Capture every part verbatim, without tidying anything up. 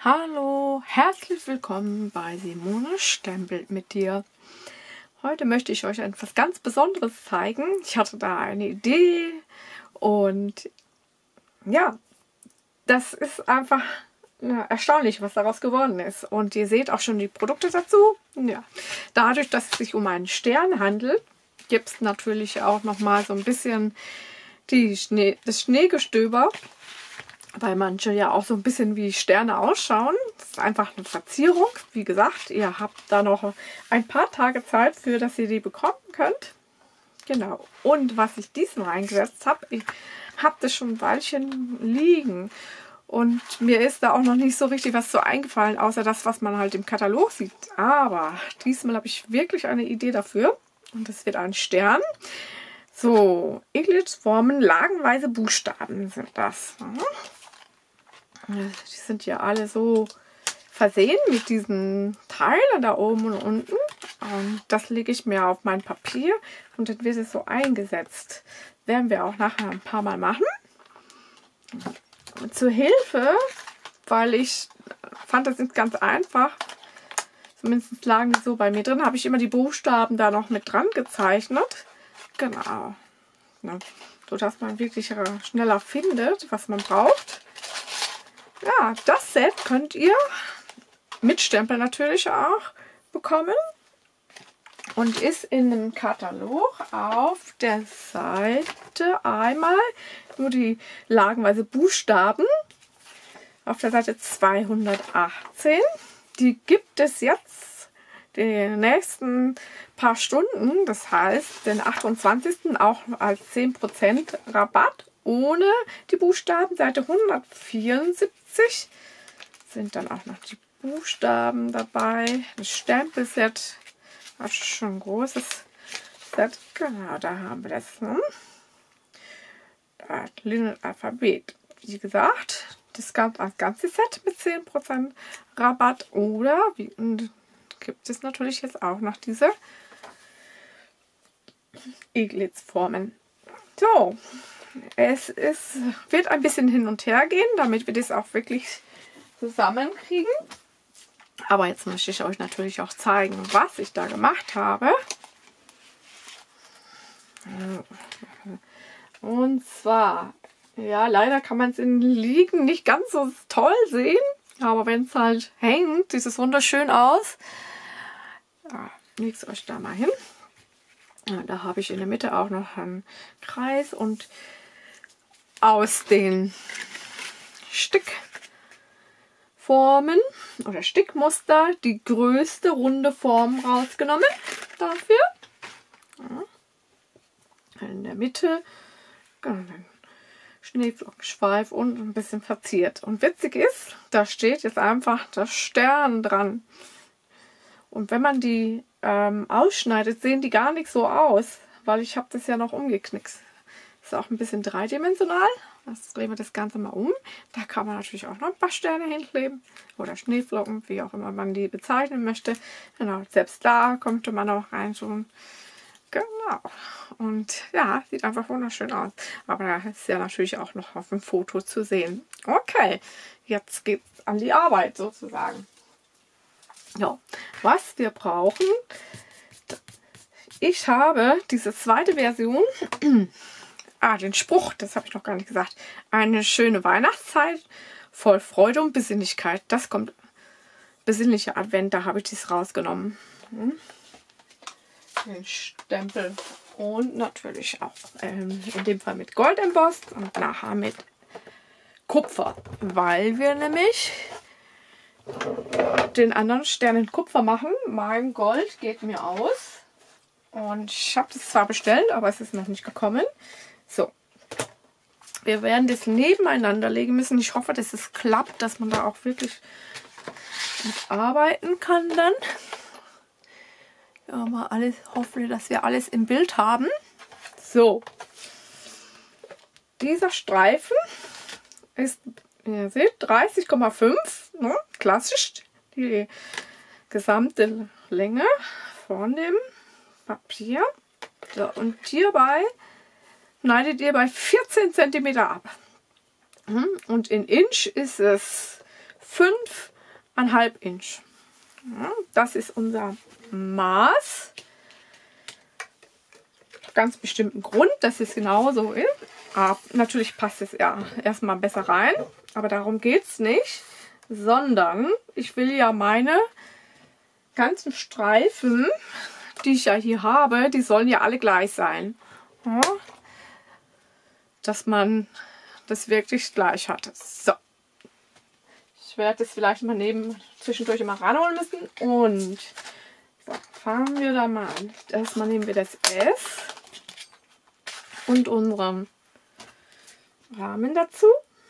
Hallo, herzlich willkommen bei Simone stempelt mit dir. Heute möchte ich euch etwas ganz Besonderes zeigen. Ich hatte da eine Idee und ja, das ist einfach ja, erstaunlich, was daraus geworden ist. Und ihr seht auch schon die Produkte dazu. Ja, dadurch, dass es sich um einen Stern handelt, gibt es natürlich auch noch mal so ein bisschen die Schnee, das Schneegestöber, weil manche ja auch so ein bisschen wie Sterne ausschauen. Das ist einfach eine Verzierung. Wie gesagt, ihr habt da noch ein paar Tage Zeit für, dass ihr die bekommen könnt. Genau. Und was ich diesmal eingesetzt habe, ich habe das schon ein Weilchen liegen. Und mir ist da auch noch nicht so richtig was so eingefallen, außer das, was man halt im Katalog sieht. Aber diesmal habe ich wirklich eine Idee dafür. Und das wird ein Stern. So, Iglitz-Formen, lagenweise Buchstaben sind das. Die sind ja alle so versehen mit diesen Teilen da oben und unten. Und das lege ich mir auf mein Papier und dann wird es so eingesetzt. Werden wir auch nachher ein paar Mal machen. Und zur Hilfe, weil ich fand, das ist ganz einfach. Zumindest lagen die so bei mir drin, habe ich immer die Buchstaben da noch mit dran gezeichnet. Genau. Ja, so dass man wirklich schneller findet, was man braucht. Ja, das Set könnt ihr mit Stempel natürlich auch bekommen und ist in einem Katalog auf der Seite einmal nur die lagenweise Buchstaben auf der Seite zweihundertachtzehn. Die gibt es jetzt die nächsten paar Stunden, das heißt den achtundzwanzigsten auch als zehn Prozent Rabatt. Ohne die Buchstaben, Seite hundertvierundsiebzig sind dann auch noch die Buchstaben dabei. Das Stempelset, das ist schon ein großes Set. Genau, da haben wir das. Ne? Das Lineal-Alphabet. Wie gesagt, das ganze Set mit zehn Prozent Rabatt. Oder wie, gibt es natürlich jetzt auch noch diese Iglitz-Formen. So. Es ist, wird ein bisschen hin und her gehen, damit wir das auch wirklich zusammenkriegen. Aber jetzt möchte ich euch natürlich auch zeigen, was ich da gemacht habe. Und zwar, ja, leider kann man es in Liegen nicht ganz so toll sehen. Aber wenn es halt hängt, sieht es wunderschön aus. Ja, lege es euch da mal hin. Ja, da habe ich in der Mitte auch noch einen Kreis und aus den Stickformen oder Stickmuster die größte runde Form rausgenommen dafür. Ja. In der Mitte einen Schneeflockenschweif und ein bisschen verziert. Und witzig ist, da steht jetzt einfach das Stern dran. Und wenn man die ähm, ausschneidet, sehen die gar nicht so aus, weil ich habe das ja noch umgeknickst. Ist auch ein bisschen dreidimensional. Jetzt drehen wir das Ganze mal um. Da kann man natürlich auch noch ein paar Sterne hinkleben. Oder Schneeflocken, wie auch immer man die bezeichnen möchte. Genau, selbst da könnte man auch rein tun. Genau. Und ja, sieht einfach wunderschön aus. Aber da ist ja natürlich auch noch auf dem Foto zu sehen. Okay, jetzt geht's an die Arbeit sozusagen. Ja, was wir brauchen. Ich habe diese zweite Version. Ah, den Spruch, das habe ich noch gar nicht gesagt. Eine schöne Weihnachtszeit, voll Freude und Besinnlichkeit. Das kommt, besinnlicher Advent, da habe ich dies rausgenommen. Hm. Den Stempel und natürlich auch ähm, in dem Fall mit Gold embossed und nachher mit Kupfer, weil wir nämlich den anderen Stern in Kupfer machen. Mein Gold geht mir aus und ich habe das zwar bestellt, aber es ist noch nicht gekommen. So, wir werden das nebeneinander legen müssen. Ich hoffe, dass es klappt, dass man da auch wirklich mit arbeiten kann dann. Ja, mal alles, hoffe, dass wir alles im Bild haben. So, dieser Streifen ist, ihr seht, dreißig Komma fünf, ne? Klassisch die gesamte Länge von dem Papier. So, und hierbei schneidet ihr bei vierzehn Zentimeter ab. Und in Inch ist es fünf ein halb Inch. Ja, das ist unser Maß. Ganz bestimmten Grund, dass es genau so ist. Aber natürlich passt es ja erstmal besser rein. Aber darum geht es nicht. Sondern ich will ja meine ganzen Streifen, die ich ja hier habe, die sollen ja alle gleich sein. Ja, dass man das wirklich gleich hat. So. Ich werde das vielleicht mal neben zwischendurch immer ranholen müssen. Und so, fangen wir da mal an. Erstmal nehmen wir das S und unseren Rahmen dazu.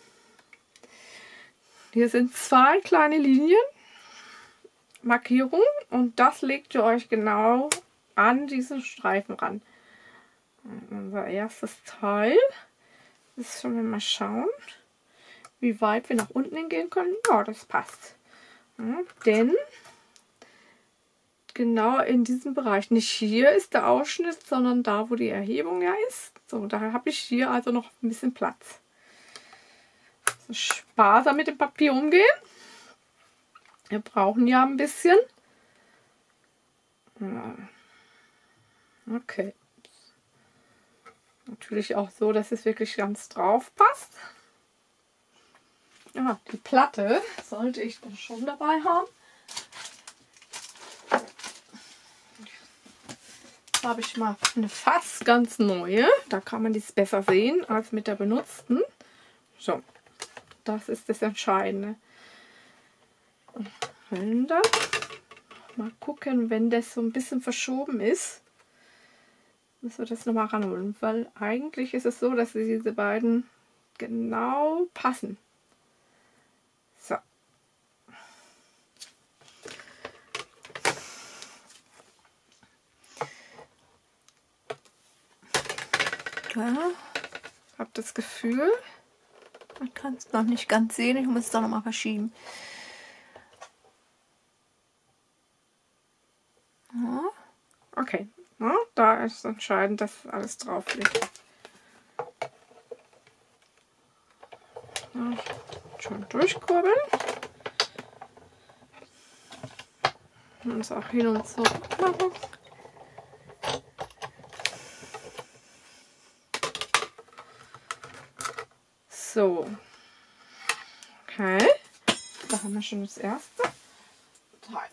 Hier sind zwei kleine Linien, Markierungen, und das legt ihr euch genau an diesen Streifen ran. Unser erstes Teil. Das schon mal schauen, wie weit wir nach unten hingehen können. Ja, das passt. Ja, denn genau in diesem Bereich, nicht hier ist der Ausschnitt, sondern da, wo die Erhebung ja ist. So, da habe ich hier also noch ein bisschen Platz. Also sparsam mit dem Papier umgehen. Wir brauchen ja ein bisschen. Ja. Okay. Natürlich auch so, dass es wirklich ganz drauf passt. Ja, die Platte sollte ich dann schon dabei haben. Jetzt habe ich mal eine fast ganz neue. Da kann man dies besser sehen als mit der benutzten. So, das ist das Entscheidende. Und dann mal gucken, wenn das so ein bisschen verschoben ist, müssen wir das nochmal ranholen, weil eigentlich ist es so, dass diese beiden genau passen. So. Ja, ich habe das Gefühl, man kann es noch nicht ganz sehen, ich muss es doch nochmal verschieben. Ja. Okay. Ja, da ist entscheidend, dass alles drauf liegt. Ja, schon durchkurbeln. Und es auch hin und zurück machen. So. Okay. Da haben wir schon das erste Teil.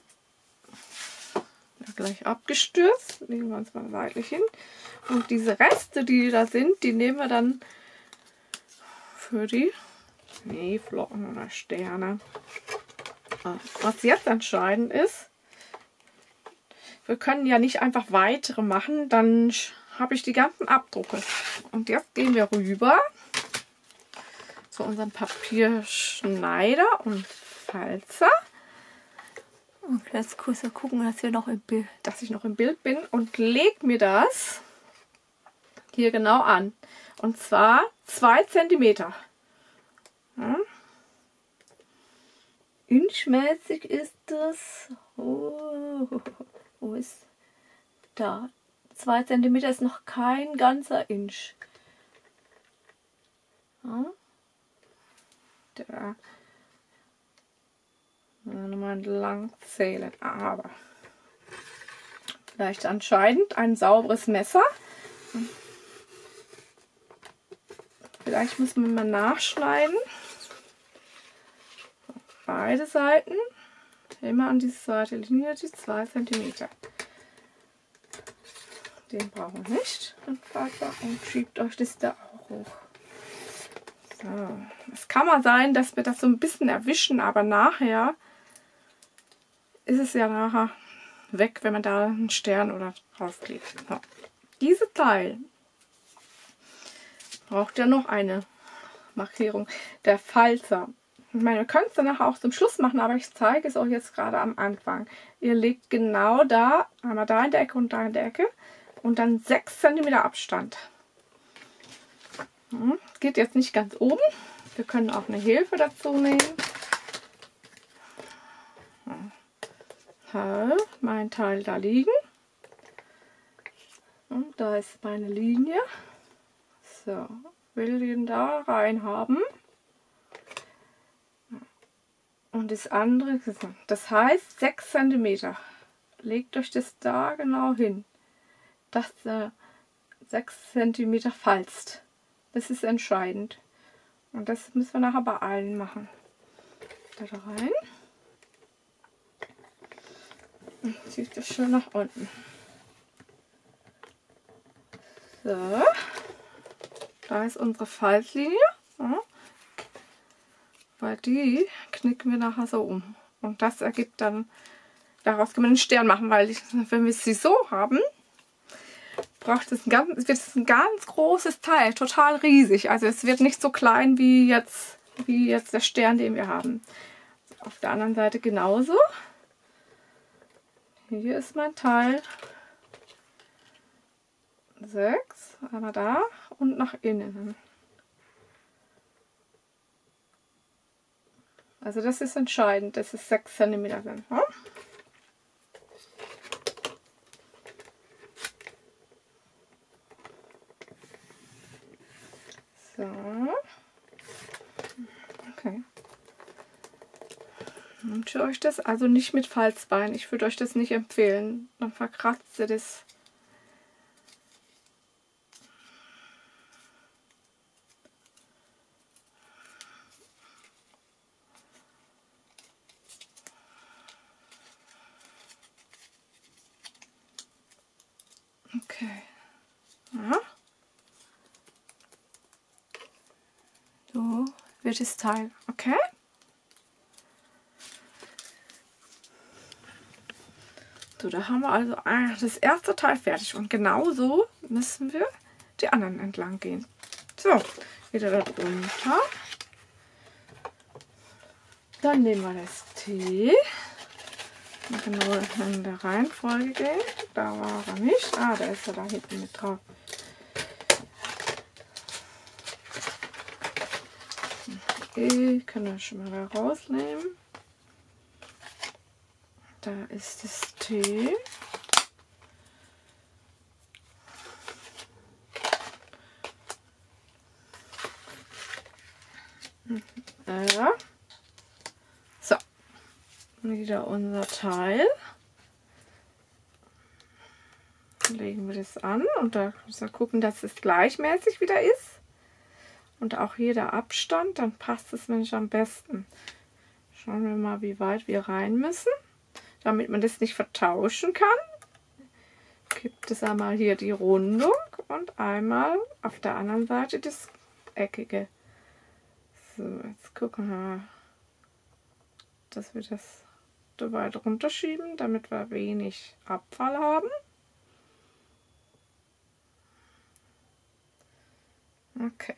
Gleich abgestürzt, legen wir uns mal seitlich hin, und diese Reste, die da sind, die nehmen wir dann für die Schneeflocken oder Sterne. Was jetzt entscheidend ist, wir können ja nicht einfach weitere machen, dann habe ich die ganzen Abdrucke. Und jetzt gehen wir rüber zu unserem Papierschneider und Falzer. Und jetzt kurz gucken, dass, wir noch im Bild, dass ich noch im Bild bin, und lege mir das hier genau an. Und zwar zwei Zentimeter. Ja. Inchmäßig ist das. Oh, wo ist da? zwei Zentimeter ist noch kein ganzer Inch. Ja. Da. Nochmal entlang zählen, aber vielleicht entscheidend ein sauberes Messer. Vielleicht müssen wir mal nachschneiden. Beide Seiten immer an diese Seite Linie, die zwei Zentimeter. Den brauchen wir nicht, den Falzer, und schiebt euch das da auch hoch. So. Es kann mal sein, dass wir das so ein bisschen erwischen, aber nachher ist es ja nachher weg, wenn man da einen Stern oder draufklebt. So. Dieses Teil braucht ja noch eine Markierung. Der Falzer. Ich meine, ihr könnt es dann nachher auch zum Schluss machen, aber ich zeige es euch jetzt gerade am Anfang. Ihr legt genau da, einmal da in der Ecke und da in der Ecke, und dann sechs Zentimeter Abstand. Hm, geht jetzt nicht ganz oben. Wir können auch eine Hilfe dazu nehmen. Habe mein Teil da liegen. Und da ist meine Linie. So, will den da rein haben. und das andere, das heißt sechs Zentimeter. Legt euch das da genau hin, dass ihr sechs Zentimeter falzt. Das ist entscheidend. Und das müssen wir nachher bei allen machen. Da rein. Und zieht das schön nach unten. So. Da ist unsere Faltlinie. Ja. Weil die knicken wir nachher so um. Und das ergibt dann, daraus können wir einen Stern machen, weil ich, wenn wir sie so haben, braucht es ein ganz, wird es ein ganz großes Teil, total riesig. Also es wird nicht so klein wie jetzt, wie jetzt der Stern, den wir haben. Auf der anderen Seite genauso. Hier ist mein Teil. sechs, einmal da und nach innen. Also das ist entscheidend, dass es sechs Zentimeter sind. Ne? So. Okay. Nehmt ihr euch das also nicht mit Falzbein. Ich würde euch das nicht empfehlen. Dann verkratzt ihr das. Okay. Ja. So wird das Teil. Okay. So, da haben wir also das erste Teil fertig. Und genauso müssen wir die anderen entlang gehen. So, wieder da drunter. Dann nehmen wir das T. Genau in der Reihenfolge gehen. Da war er nicht. Ah, da ist er da hinten mit drauf. Okay, können wir schon mal da rausnehmen. Da ist das T. Ja. So. Wieder unser Teil. Legen wir das an und da müssen wir gucken, dass es gleichmäßig wieder ist. Und auch hier der Abstand, dann passt es nämlich am besten. Schauen wir mal, wie weit wir rein müssen. Damit man das nicht vertauschen kann, gibt es einmal hier die Rundung und einmal auf der anderen Seite das Eckige. So, jetzt gucken wir, dass wir das so weit runterschieben, damit wir wenig Abfall haben. Okay.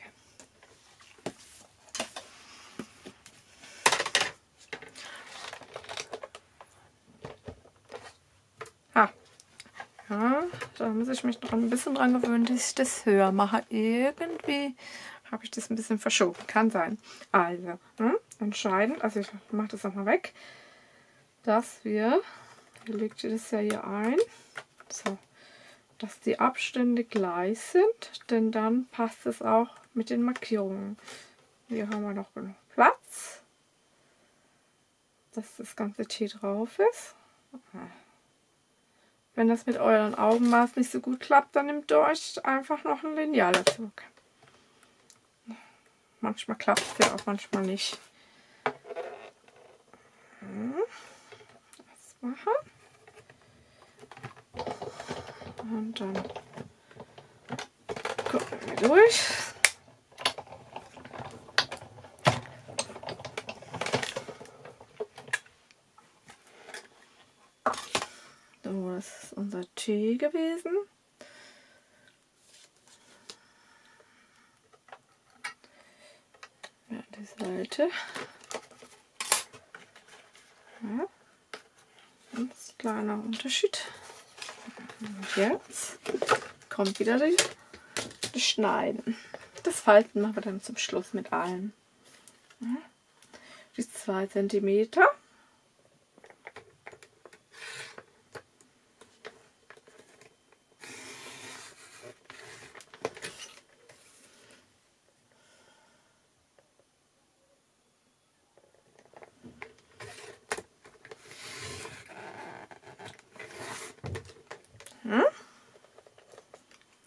Ja, da muss ich mich noch ein bisschen dran gewöhnen, dass ich das höher mache. Irgendwie habe ich das ein bisschen verschoben. Kann sein. Also, hm, entscheidend, also ich mache das nochmal weg, dass wir, ihr legt ihr das ja hier ein, so, dass die Abstände gleich sind, denn dann passt es auch mit den Markierungen. Hier haben wir noch genug Platz, dass das ganze T drauf ist. Wenn das mit euren Augenmaß nicht so gut klappt, dann nehmt ihr euch einfach noch ein Lineal dazu. Manchmal klappt es ja auch, manchmal nicht. Das machen. Und dann gucken wir durch. So, das ist unser T gewesen. Ja, die Seite. Ja. Ganz kleiner Unterschied. Und jetzt kommt wieder die, das Schneiden. Das Falten machen wir dann zum Schluss mit allem. Ja. Die zwei Zentimeter.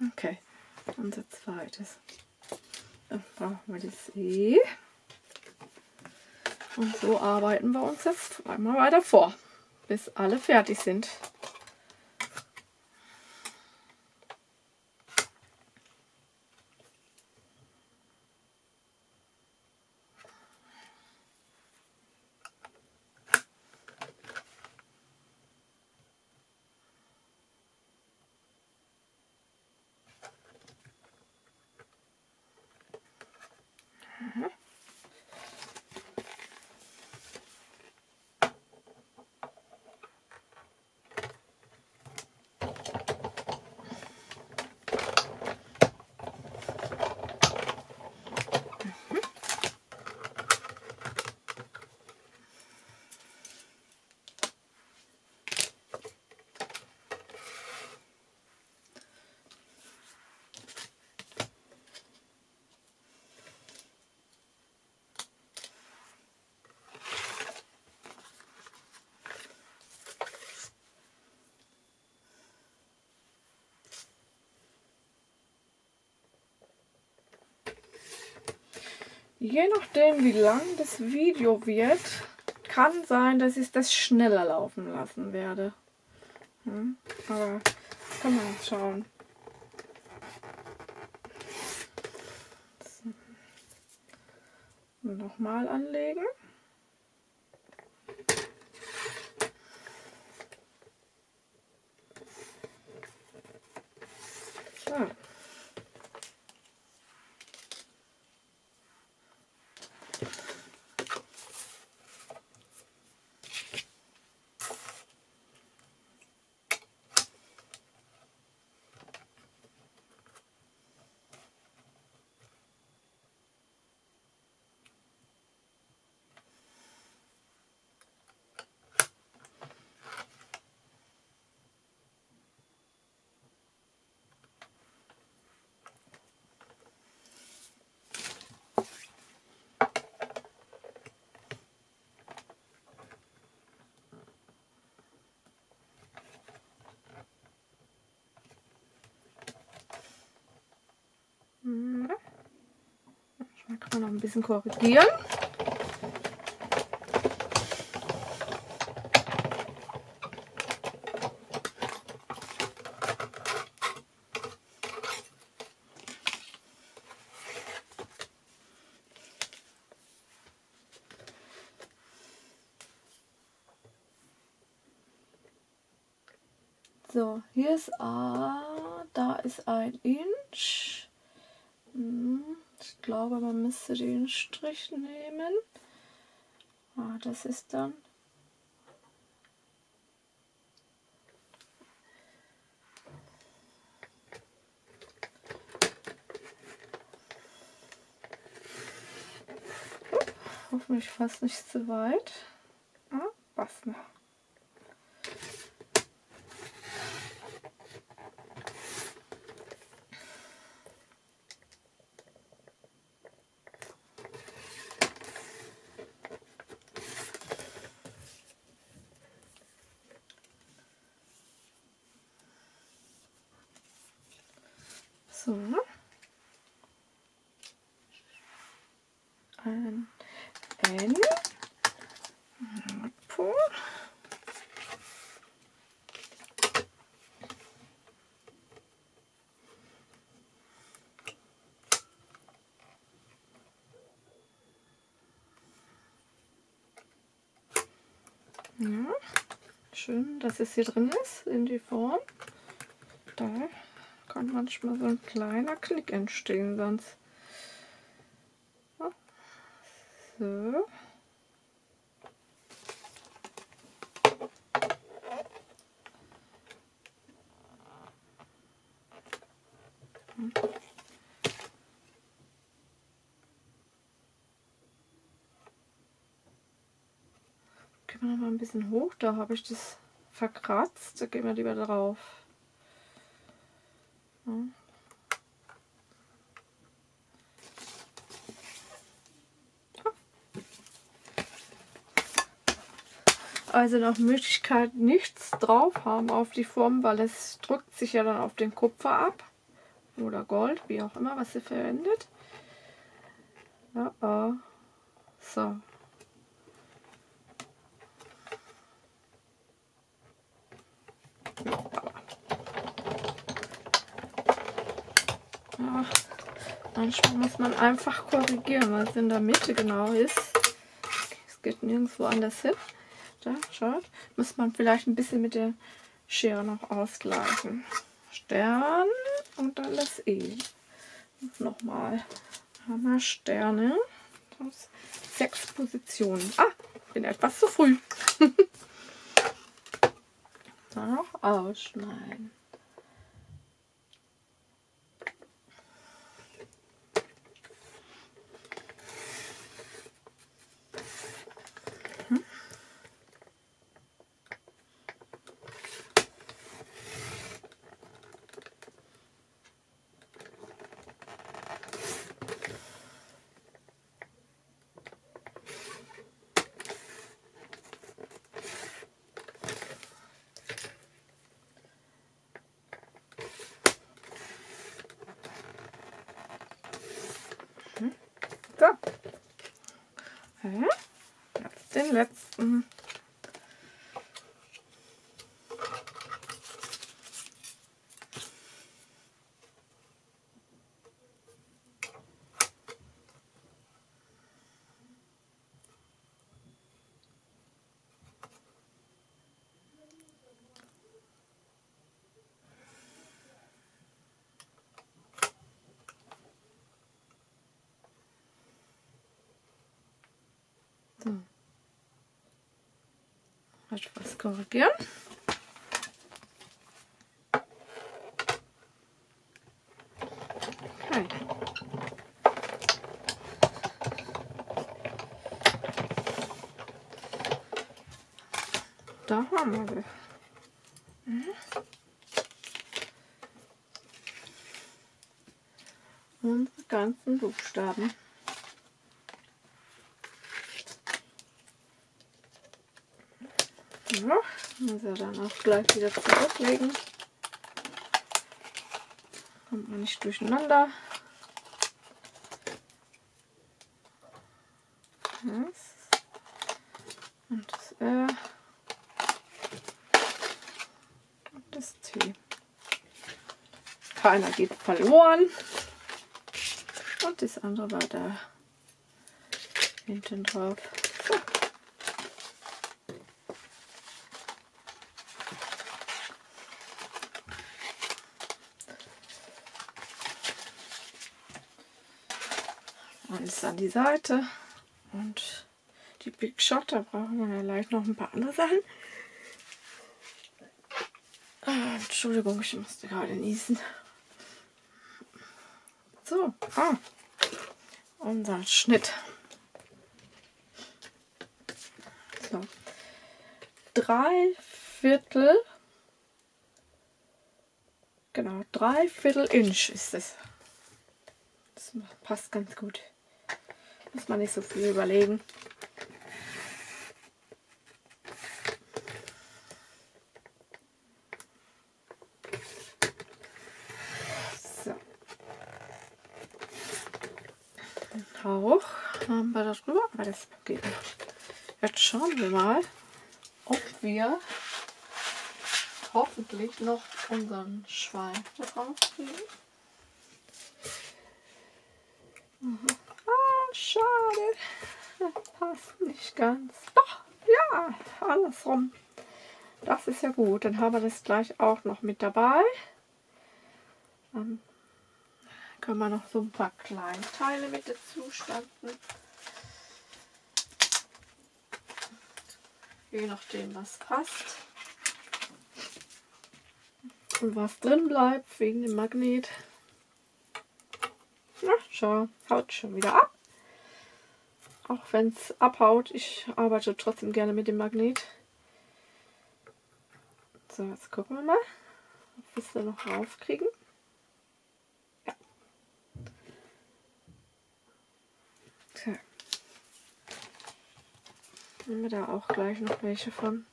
Okay, unser zweites. Dann brauchen wir das E. Und so arbeiten wir uns jetzt einmal weiter vor, bis alle fertig sind. Mhm. Je nachdem, wie lang das Video wird, kann sein, dass ich das schneller laufen lassen werde. Hm, aber kann man jetzt schauen. So. Nochmal anlegen. So. Manchmal kann man noch ein bisschen korrigieren. So, hier ist A, da ist ein Inch. Ich glaube, man müsste den Strich nehmen. Ah, das ist dann hoffentlich fast nicht zu weit. Ah, passt noch. So. Ein N. Nordpol. Ja. Schön, dass es hier drin ist, in die Form. Da kann manchmal so ein kleiner Knick entstehen, sonst. So. Gehen wir noch mal ein bisschen hoch, da habe ich das verkratzt, da gehen wir lieber drauf. Ja. Also nach Möglichkeit nichts drauf haben auf die Form, weil es drückt sich ja dann auf den Kupfer ab oder Gold, wie auch immer, was ihr verwendet. Ja, oh. So. Ja, manchmal muss man einfach korrigieren, was in der Mitte genau ist. Es geht nirgendwo anders hin. Da, schaut. Muss man vielleicht ein bisschen mit der Schere noch ausgleichen. Stern und dann das E. Nochmal. Haben wir Sterne. Das sechs Positionen. Ah, bin etwas zu früh. Dann noch ausschneiden. So. Jetzt den letzten. So. Etwas korrigieren. Okay. Da haben wir sie. Mhm. Unsere ganzen Buchstaben. Ja, muss er dann auch gleich wieder zurücklegen. Kommt man nicht durcheinander. Das und das R und das T. Keiner geht verloren. Und das andere war da hinten drauf. So. Alles an die Seite und die Big Shot, da brauchen wir vielleicht noch ein paar andere Sachen. Ah, Entschuldigung, ich musste gerade niesen. So, ah, unser Schnitt. So, drei Viertel, genau, drei Viertel Inch ist es. Das passt ganz gut. Muss man nicht so viel überlegen. So. Ein Hauch haben wir da drüber, aber das geht noch. Jetzt schauen wir mal, ob wir hoffentlich noch unseren Schwein da drauf kriegen. Mhm. Ah, schade. Das passt nicht ganz. Doch, ja, andersrum. Das ist ja gut. Dann haben wir das gleich auch noch mit dabei. Dann können wir noch so ein paar Kleinteile mit dazu stampfen. Je nachdem, was passt. Und was drin bleibt, wegen dem Magnet. Na, schau, haut schon wieder ab. Auch wenn es abhaut, ich arbeite trotzdem gerne mit dem Magnet. So, jetzt gucken wir mal, ob wir es da noch raufkriegen. Ja. So. Nehmen wir da auch gleich noch welche von.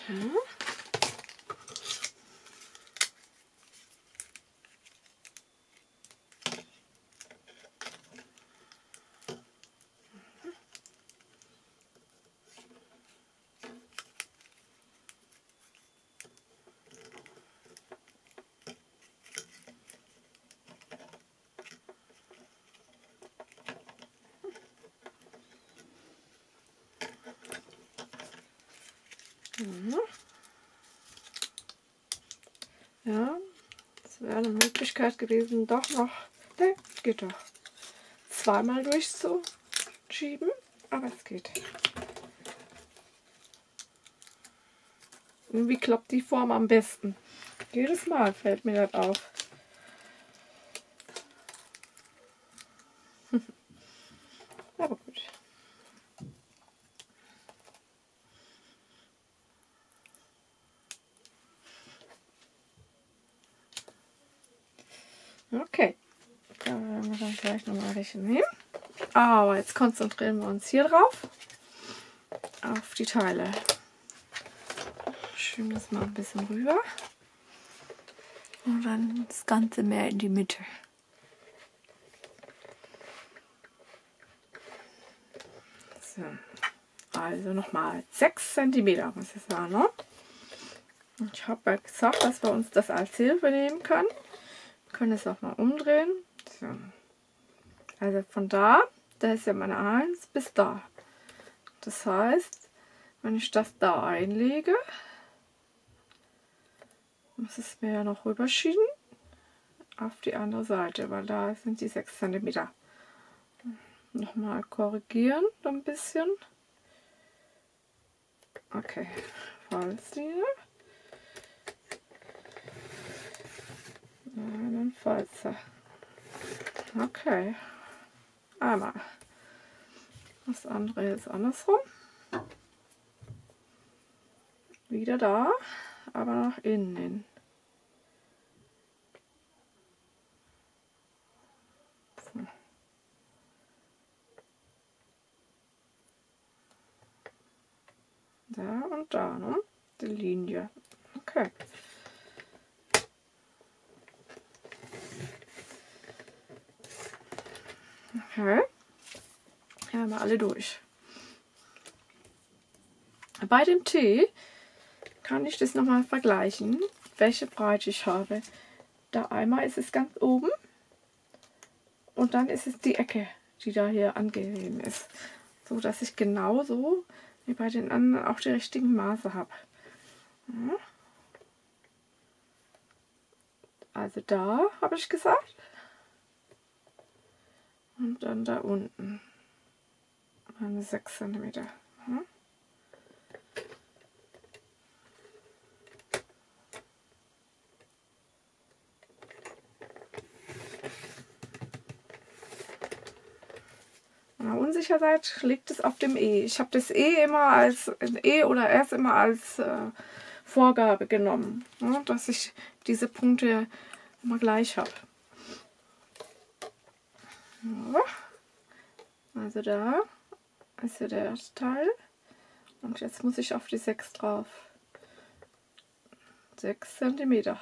Mhm. Ja, das wäre eine Möglichkeit gewesen, doch noch, ne, geht doch, zweimal durchzuschieben, aber es geht. Irgendwie klappt die Form am besten. Jedes Mal fällt mir das auf. Aber gut. Okay, da werden wir dann gleich nochmal welche nehmen. Aber jetzt konzentrieren wir uns hier drauf, auf die Teile. Schieben das mal ein bisschen rüber und dann das Ganze mehr in die Mitte. So. Also nochmal sechs Zentimeter, muss ich sagen. Ne? Ich habe ja gesagt, dass wir uns das als Hilfe nehmen können. Wir können es auch mal umdrehen. So. Also von da, da ist ja meine eins, bis da. Das heißt, wenn ich das da einlege, muss es mir ja noch rüberschieben auf die andere Seite, weil da sind die sechs Zentimeter. Nochmal korrigieren ein bisschen. Okay, Falzlinie. Einen Falzer. Okay. Einmal. Das andere ist andersrum. Wieder da, aber nach innen hin. So. Da und da, ne? Die Linie. Okay. Okay. Ja, mal alle durch. Bei dem Tee kann ich das nochmal vergleichen, welche Breite ich habe. Da einmal ist es ganz oben und dann ist es die Ecke, die da hier angegeben ist. So dass ich genauso wie bei den anderen auch die richtigen Maße habe. Ja. Also da habe ich gesagt. Und dann da unten. Meine sechs Zentimeter. Ja. Wenn ihr unsicher seid, liegt es auf dem E. Ich habe das E immer als E oder S immer als äh, Vorgabe genommen, ne, dass ich diese Punkte immer gleich habe. Ja. Also da ist ja der erste Teil und jetzt muss ich auf die sechs drauf. sechs Zentimeter.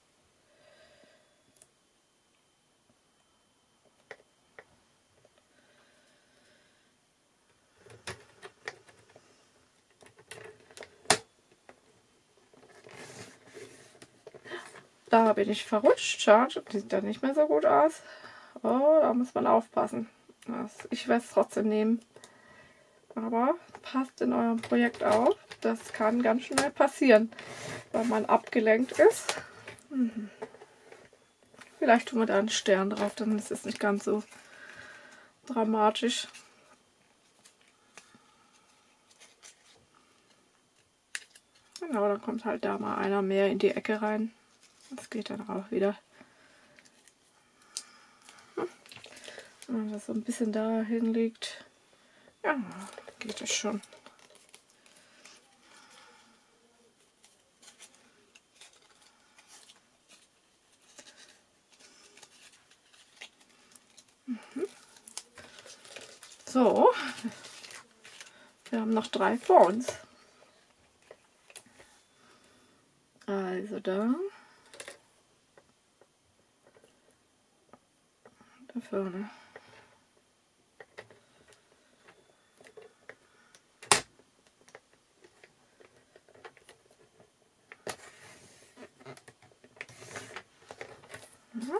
Da bin ich verrutscht. Schade, sieht da nicht mehr so gut aus. Oh, da muss man aufpassen. Ich werde es trotzdem nehmen. Aber passt in eurem Projekt auf. Das kann ganz schnell passieren, weil man abgelenkt ist. Mhm. Vielleicht tun wir da einen Stern drauf, dann ist es nicht ganz so dramatisch. Genau, dann kommt halt da mal einer mehr in die Ecke rein. Das geht dann auch wieder. Wenn das so ein bisschen dahin liegt, ja, geht es schon. Mhm. So, wir haben noch drei vor uns. Also da. Da vorne. Mhm.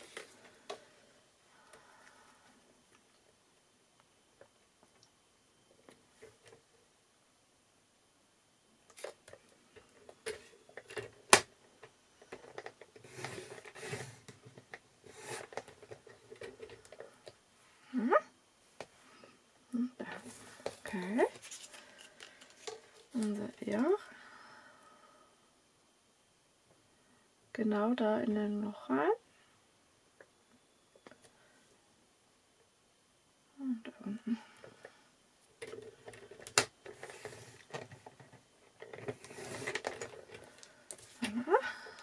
Okay. Unser Joch. Genau da in den Loch rein. Und da unten. Aha.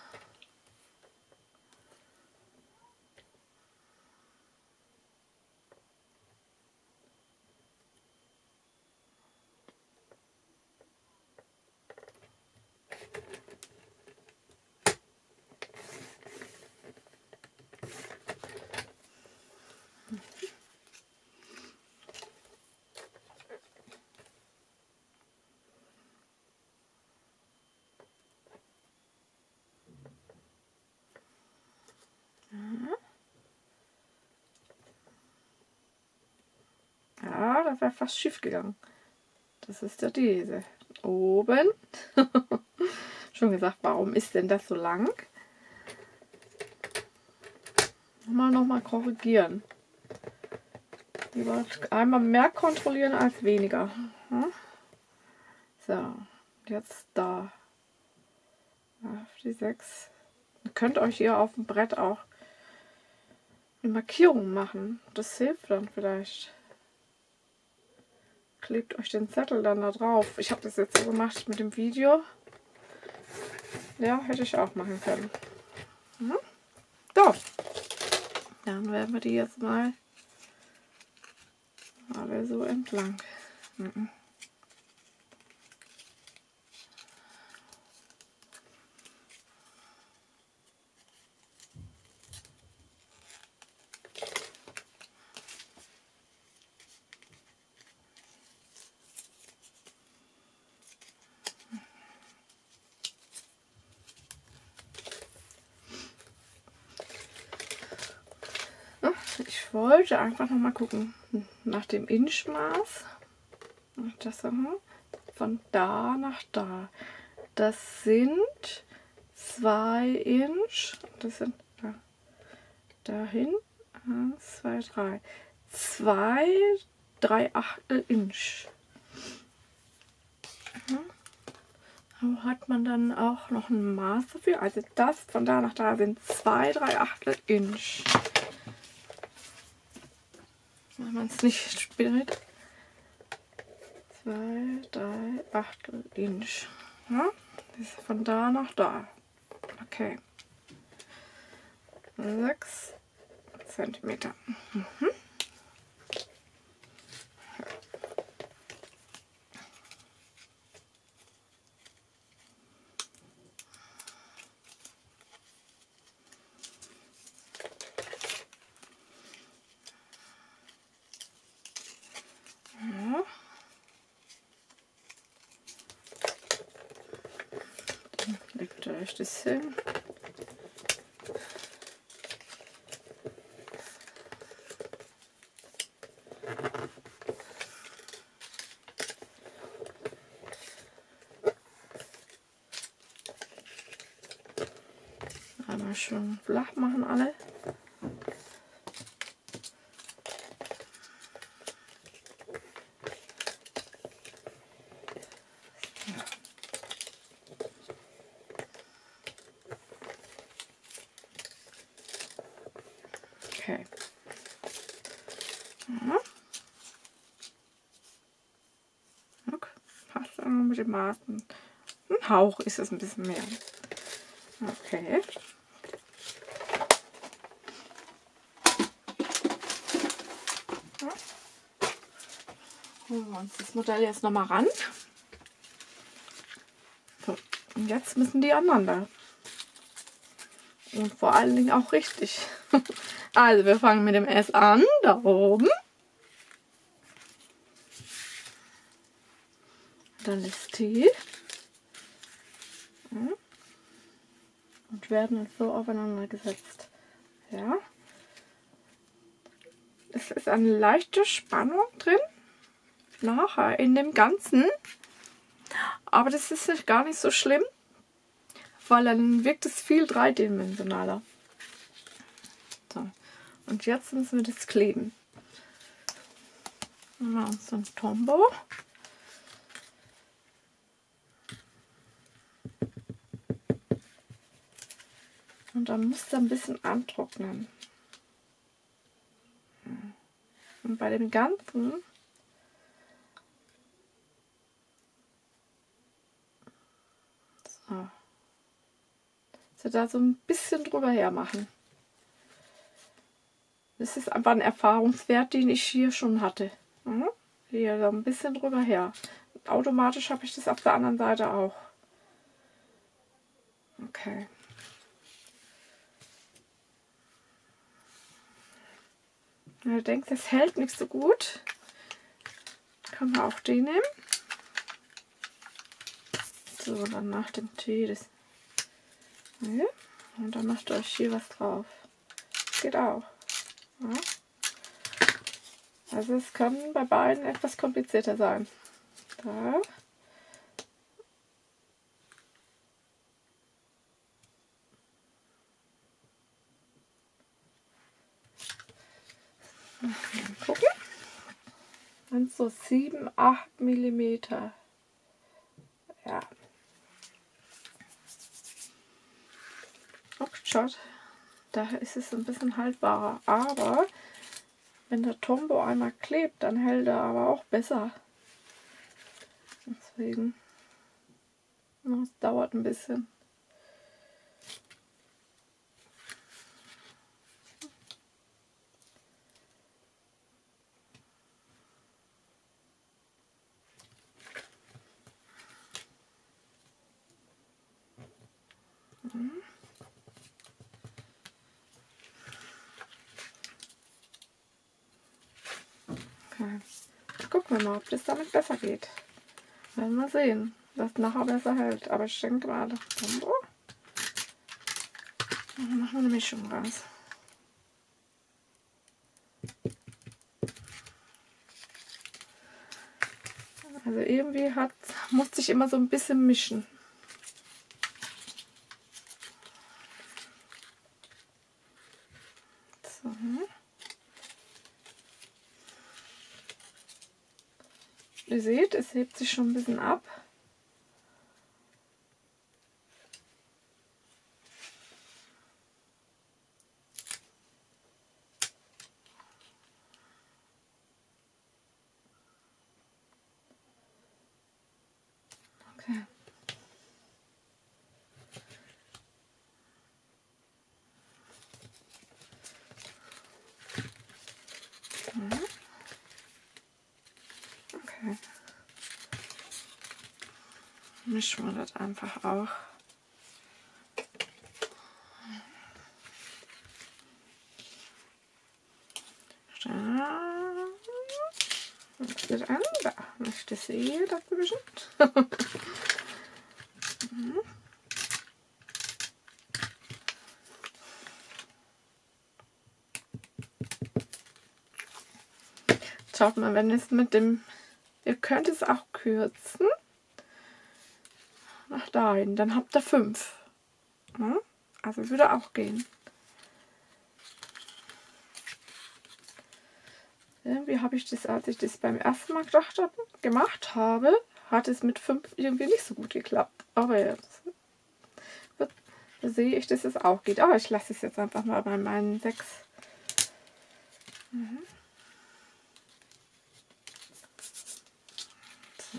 Ja, das wäre fast schief gegangen. Das ist ja diese. Oben. Schon gesagt, warum ist denn das so lang? Mal nochmal korrigieren. Lieber einmal mehr kontrollieren als weniger. So, jetzt da. Auf die sechs. Ihr könnt euch hier auf dem Brett auch eine Markierung machen. Das hilft dann vielleicht. Klebt euch den Zettel dann da drauf. Ich habe das jetzt so gemacht mit dem Video. Ja, hätte ich auch machen können. Mhm. So. Dann werden wir die jetzt mal alle so entlang. Mhm. Ich wollte einfach noch mal gucken nach dem Inchmaß. Das von da nach da. Das sind zwei Inch. Das sind da, dahin. Eins, zwei, drei. Zwei, drei Achtel Inch. So hat man dann auch noch ein Maß dafür. Also das von da nach da sind zwei, drei Achtel Inch. Wenn man es nicht spielt. zwei, drei Achtel Inch. Ja, das ist von da nach da. Okay. sechs Zentimeter. Mhm. Ja. Dann legt ihr euch das hin. Einmal schön flach machen alle. Okay. Ja. Okay. Passt auch mit dem Maßen. Ein Hauch ist es ein bisschen mehr. Okay. Ja. Holen wir uns das Modell jetzt nochmal ran. So, und jetzt müssen die aneinander Und vor allen Dingen auch richtig. Also wir fangen mit dem S an, da oben. Dann das T. Und werden dann so aufeinander gesetzt. Ja. Es ist eine leichte Spannung drin. Nachher in dem Ganzen. Aber das ist nicht gar nicht so schlimm. Weil dann wirkt es viel dreidimensionaler. So. Und jetzt müssen wir das kleben. Dann machen wir uns so ein Tombow. Und dann muss er ein bisschen antrocknen. Und bei dem Ganzen so, so da so ein bisschen drüber her machen. Das ist einfach ein Erfahrungswert, den ich hier schon hatte. Mhm. Hier so ein bisschen drüber her. Automatisch habe ich das auf der anderen Seite auch. Okay. Wenn du denkst, das hält nicht so gut, kann man auch den nehmen. So, dann nach dem Tee das. Ja. Und dann macht ihr euch hier was drauf. Das geht auch. Ja. Also es kann bei beiden etwas komplizierter sein. Da. Mal gucken. Und so sieben, acht Millimeter. Ja. Oh, schaut. Da ist es ein bisschen haltbarer. Aber wenn der Tombow einmal klebt, dann hält er aber auch besser. Deswegen. Es dauert ein bisschen. Okay. Gucken wir mal, ob das damit besser geht. Werden wir sehen, was nachher besser hält. Aber ich denke mal, das Tombow. Dann machen wir eine Mischung raus. Also irgendwie hat, musste ich immer so ein bisschen mischen. So. Ihr seht, es hebt sich schon ein bisschen ab. Okay. Okay. Mischen wir das einfach auch. Da. Was wird an? Da. Möchte ich sehe dazwischen. Mhm. Schaut mal, wenn es mit dem, ihr könnt es auch kürzen, nach dahin, dann habt ihr fünf. Ja? Also würde auch gehen. Irgendwie habe ich das, als ich das beim ersten Mal gedacht habe, gemacht habe, hat es mit fünf irgendwie nicht so gut geklappt. Aber jetzt wird, sehe ich, dass es auch geht. Aber ich lasse es jetzt einfach mal bei meinen sechs. Mhm. So.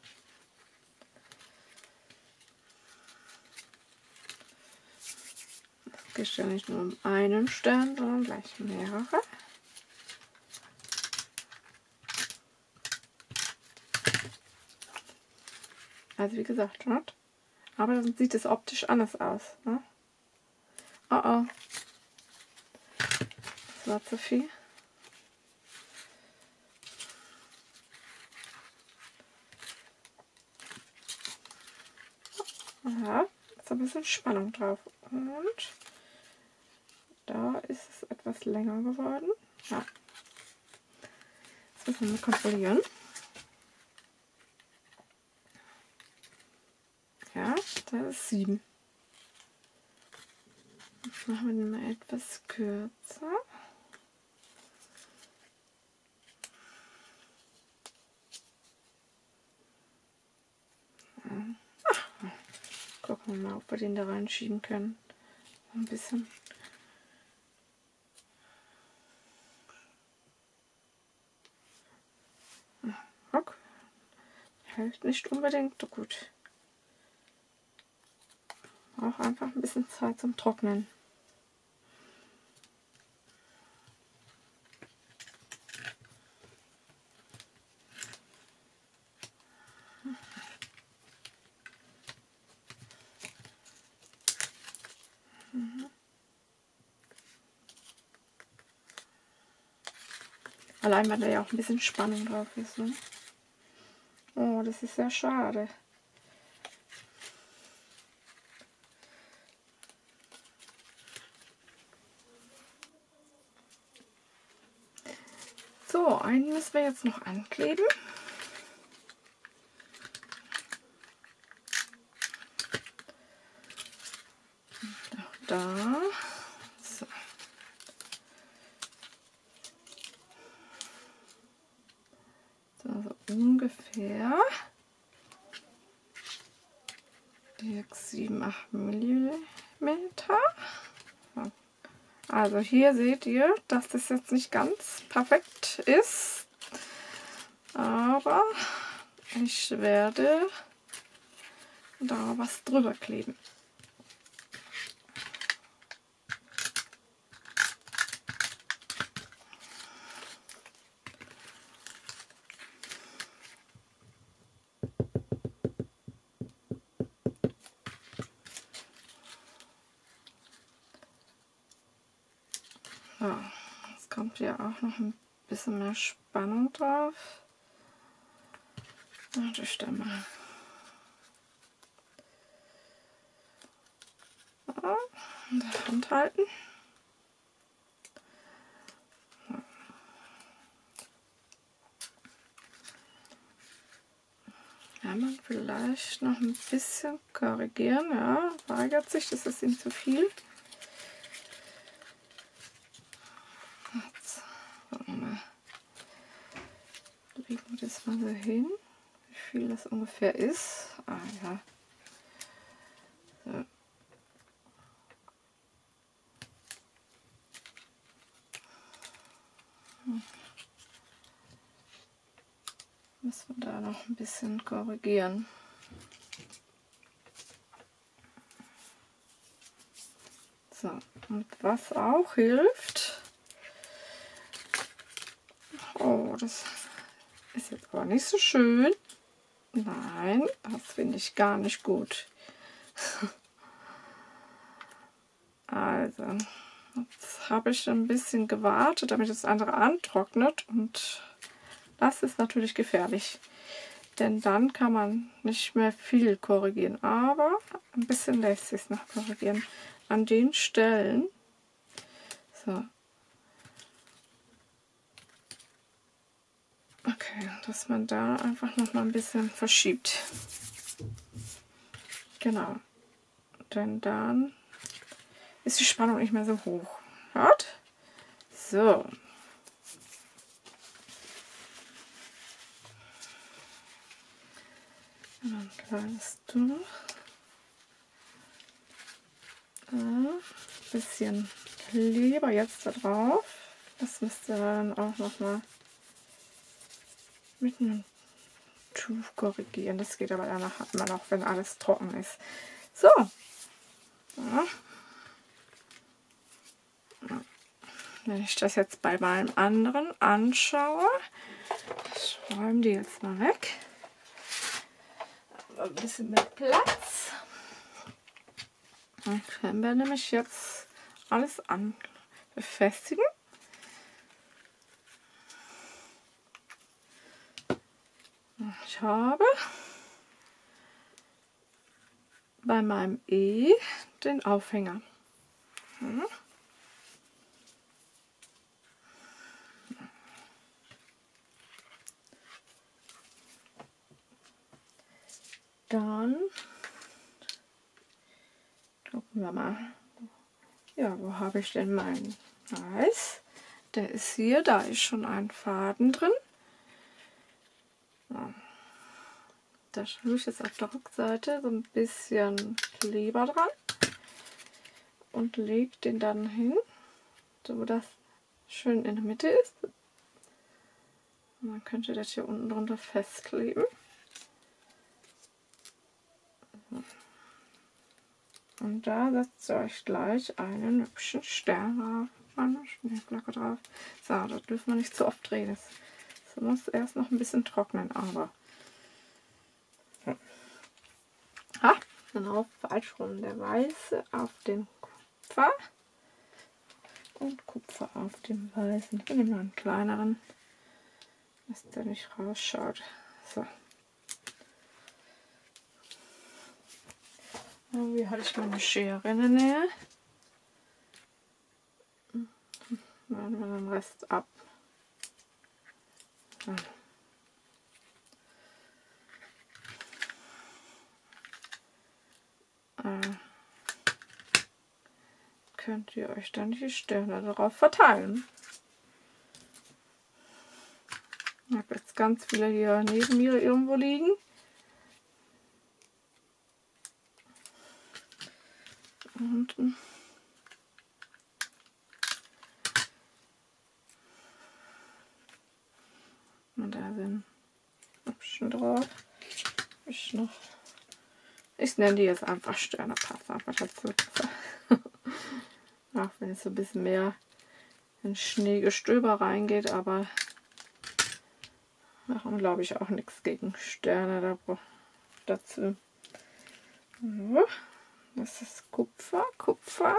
Es geht ja nicht nur um einen Stern, sondern gleich mehrere. Also wie gesagt, ne? Aber dann sieht es optisch anders aus. Ne? Oh oh. Das war zu viel. Ja, ist ein bisschen Spannung drauf. Und da ist es etwas länger geworden. Ja. Das müssen wir kontrollieren. Ja, da ist sieben. Jetzt machen wir den mal etwas kürzer. Ach, gucken wir mal, ob wir den da reinschieben können. Ein bisschen. Guck. Hält nicht unbedingt so gut. Auch einfach ein bisschen Zeit zum Trocknen. Mhm. Allein, weil da ja auch ein bisschen Spannung drauf ist. Ne? Oh, das ist sehr schade. So, einen müssen wir jetzt noch ankleben. Auch da. So. So, so ungefähr sechs, sieben, acht Millimeter. So. Also hier seht ihr, dass das jetzt nicht ganz perfekt ist. Aber ich werde da was drüber kleben. So, jetzt kommt hier auch noch ein bisschen mehr Spannung drauf. Warte ich da mal. So, in der Hand halten. Kann man vielleicht noch ein bisschen korrigieren. Ja, weigert sich, das ist ihm zu viel. Jetzt gucken wir mal. Legen wir das mal so hin, wie viel das ungefähr ist. Ah ja. So. Hm. Müssen wir da noch ein bisschen korrigieren. So, und was auch hilft, oh, das ist jetzt aber nicht so schön. Nein, das finde ich gar nicht gut. Also, jetzt habe ich ein bisschen gewartet, damit das andere antrocknet, und das ist natürlich gefährlich. Denn dann kann man nicht mehr viel korrigieren, aber ein bisschen lässt sich noch korrigieren. An den Stellen. So. Okay, dass man da einfach noch mal ein bisschen verschiebt. Genau. Denn dann ist die Spannung nicht mehr so hoch. Hört? So. Ein kleines Tuch. Ein bisschen Kleber jetzt da drauf. Das müsst ihr dann auch noch mal mit einem Tuch korrigieren. Das geht aber danach immer noch, wenn alles trocken ist. So. Ja. Wenn ich das jetzt bei meinem anderen anschaue, ich räume die jetzt mal weg. Ein bisschen mehr Platz. Dann können wir nämlich jetzt alles an befestigen. Ich habe bei meinem E den Aufhänger. Hm. Dann gucken wir mal. Ja, wo habe ich denn meinen Weiß? Der ist hier, da ist schon ein Faden drin. Ja. Da tue ich jetzt auf der Rückseite so ein bisschen Kleber dran und lege den dann hin, so das schön in der Mitte ist. Und dann könnt ihr das hier unten drunter festkleben. Und da setzt ihr euch gleich einen hübschen Stern drauf, eine Schneeflocke drauf. So, das dürfen wir nicht zu oft drehen. Das, das muss erst noch ein bisschen trocknen, aber. Ah, genau, falsch rum. Der Weiße auf den Kupfer und Kupfer auf dem Weißen. Ich nehme mal einen kleineren, dass der nicht rausschaut. So. Irgendwie hatte ich meine Schere in der Nähe. Machen wir den Rest ab. So. Äh, könnt ihr euch dann die Sterne darauf verteilen. Ich habe jetzt ganz viele hier neben mir irgendwo liegen. Und, und da sind Hübschen drauf. Ich noch. Ich nenne die jetzt einfach Sterne, passt einfach dazu. Auch wenn es so ein bisschen mehr in Schneegestöber reingeht, aber machen glaube ich auch nichts gegen Sterne da dazu. So. Das ist Kupfer, Kupfer.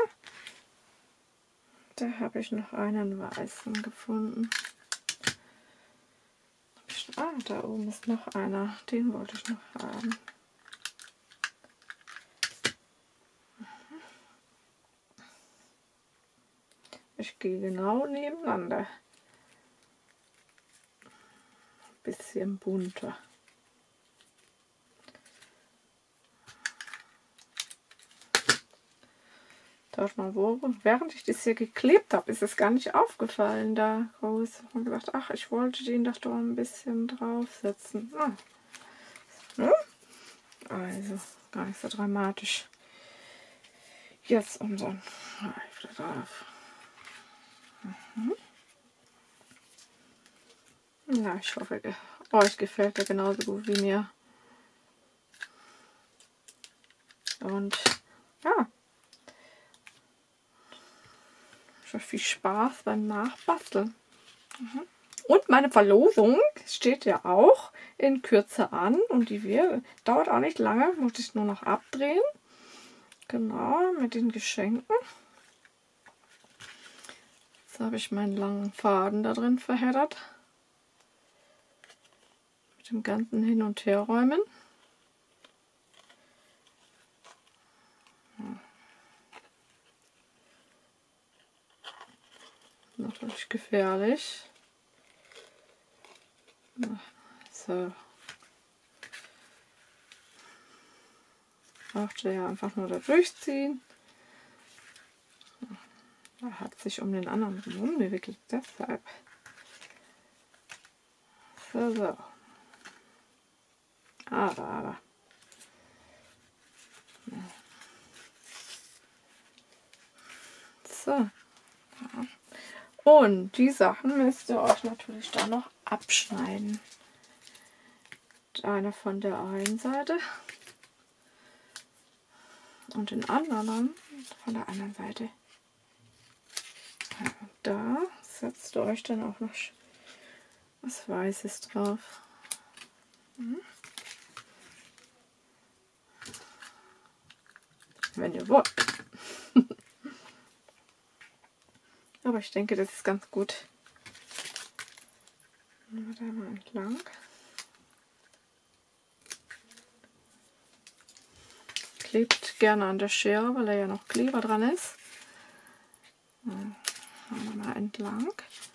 Da habe ich noch einen weißen gefunden. Ah, da oben ist noch einer. Den wollte ich noch haben. Ich gehe genau nebeneinander. Ein bisschen bunter. Schaut mal, wo, während ich das hier geklebt habe, ist es gar nicht aufgefallen, da groß. Ich habe gedacht, ach, ich wollte den doch doch ein bisschen draufsetzen. Ah. Hm? Also, gar nicht so dramatisch. Jetzt unseren Reif drauf. Mhm. Ja, ich hoffe, euch gefällt der genauso gut wie mir. Und ja, viel Spaß beim Nachbasteln. Mhm. Und meine Verlosung steht ja auch in Kürze an und die wir, dauert auch nicht lange, muss ich nur noch abdrehen. Genau, mit den Geschenken. Jetzt habe ich meinen langen Faden da drin verheddert. Mit dem ganzen Hin- und Herräumen. Natürlich gefährlich. So. Braucht ihr ja einfach nur da durchziehen. Er hat sich um den anderen umgewickelt, deshalb. So, so. Aber, aber. So. Ja. Und die Sachen müsst ihr euch natürlich dann noch abschneiden. Eine von der einen Seite und den anderen von der anderen Seite. Ja, da setzt ihr euch dann auch noch was Weißes drauf. Mhm. Wenn ihr wollt. Aber ich denke, das ist ganz gut. Da mal entlang. Klebt gerne an der Schere, weil er ja noch Kleber dran ist. Dann machen wir mal entlang.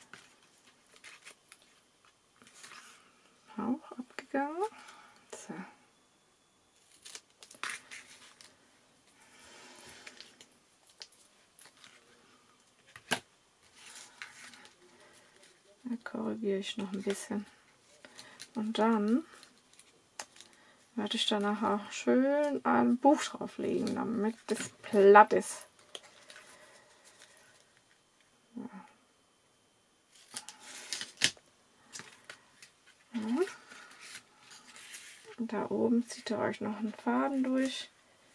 Auch abgegangen. So. Da korrigiere ich noch ein bisschen. Und dann werde ich da nachher schön ein Buch drauflegen, damit es platt ist. Und da oben zieht ihr euch noch einen Faden durch.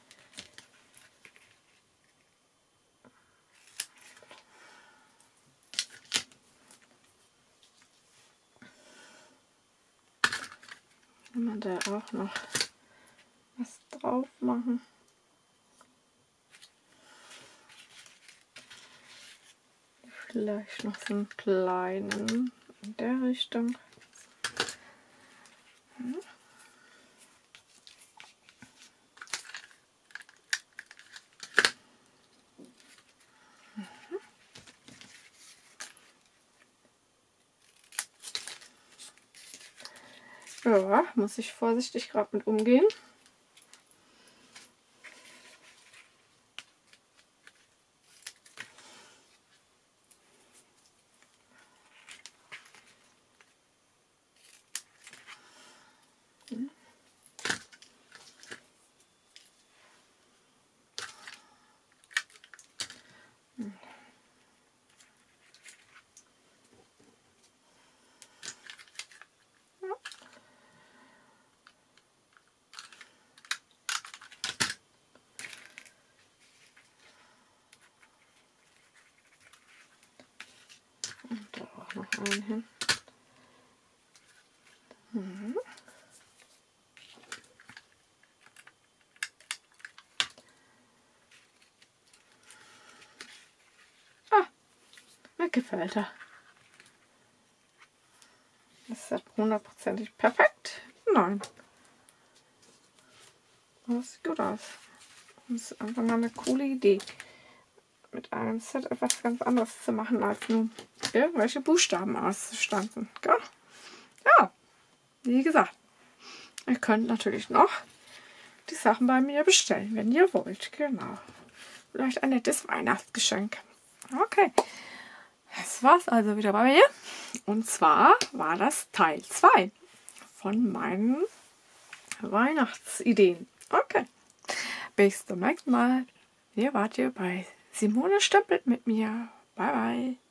Kann man da auch noch was drauf machen. Vielleicht noch so einen kleinen in der Richtung. Hm. Ja, muss ich vorsichtig gerade mit umgehen. Hm. Hm. Und da auch noch einen hin. Mhm. Ah, mir gefällt er. Ist das hundertprozentig perfekt? Nein. Das sieht gut aus. Das ist einfach mal eine coole Idee, mit einem Set etwas ganz anderes zu machen, als nur irgendwelche Buchstaben auszustanzen. Ja. Ja, wie gesagt, ihr könnt natürlich noch die Sachen bei mir bestellen, wenn ihr wollt. Genau. Vielleicht ein nettes Weihnachtsgeschenk. Okay, das war's also wieder bei mir. Und zwar war das Teil zwei von meinen Weihnachtsideen. Okay, bis zum nächsten Mal. Hier wart ihr bei Simone Stempelt mit mir. Bye, bye.